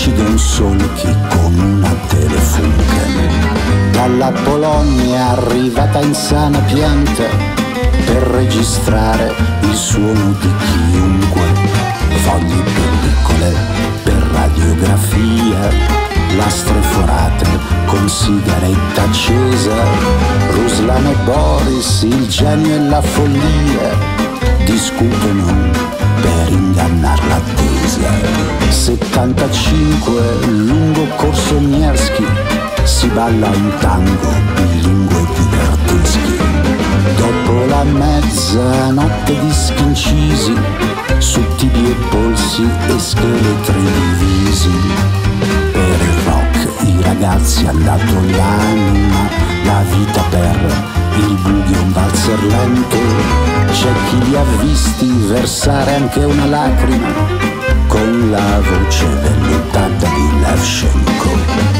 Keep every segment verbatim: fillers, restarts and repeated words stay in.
Michigan solchi con una Telefunken. Dalla Polonia è arrivata in sana pianta per registrare il suono di chiunque. Fogli, pellicole per radiografia, lastre forate con sigaretta accesa. Ruslan e Boris, il genio e la follia, discutono per ingannar l'attesa. settantacinque, lungo corso Nevsky, si balla un tango bilingue diverteschi. Dopo la mezzanotte dischi incisi su tibi e polsi e scheletri divisi. Per il rock i ragazzi han dato l'anima, la vita per il boogie un valzer lento. C'è chi li ha visti versare anche una lacrima con la voce vellutata di Levchenko.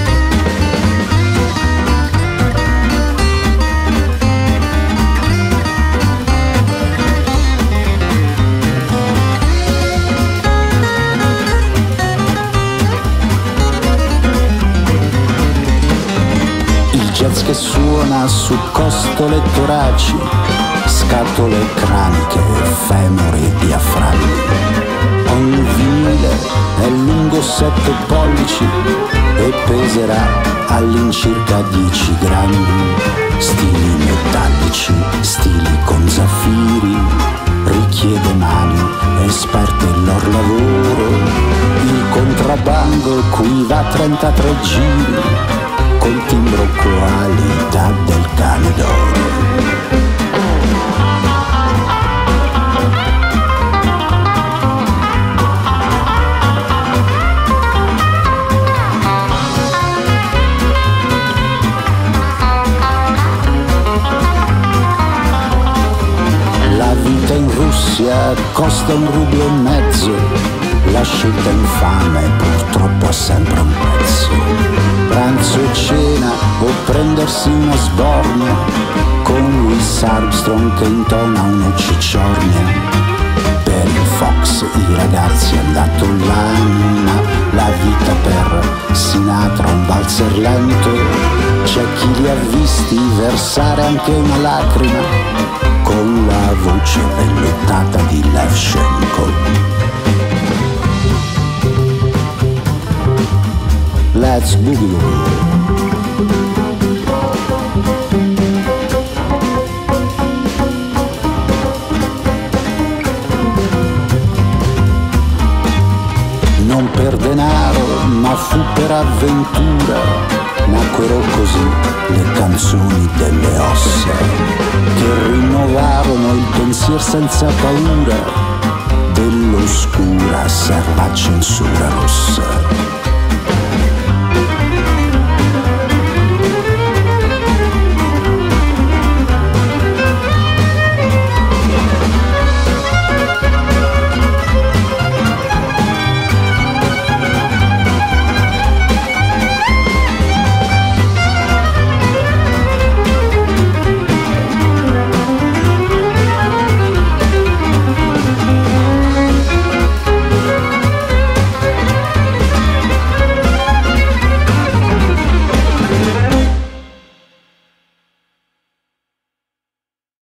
Jazz che suona su costole e toraci, scatole craniche, femori e diaframmi. Ogni vinile è lungo sette pollici e peserà all'incirca dieci grammi. Stili metallici, stili con zaffiri, richiede mani esperte il loro lavoro. Il contrabbando qui va trentatré giri, col timbro qualità del cane d'oro. La vita in Russia costa un rublo e mezzo, la scelta infame purtroppo ha sempre un prezzo. Pranzo e cena o prendersi una sbornia con Louis Armstrong che intona una cicciornia. Per il Fox i ragazzi han dato l'anima, la vita per Sinatra un valzer lento. C'è chi li ha visti versare anche una lacrima con la voce vellutata di Levchenko. Let's boogie woogie. Non per denaro, ma fu per avventura, nacquero così le canzoni delle ossa, che rinnovarono il pensier senza paura dell'oscura serva censura rossa.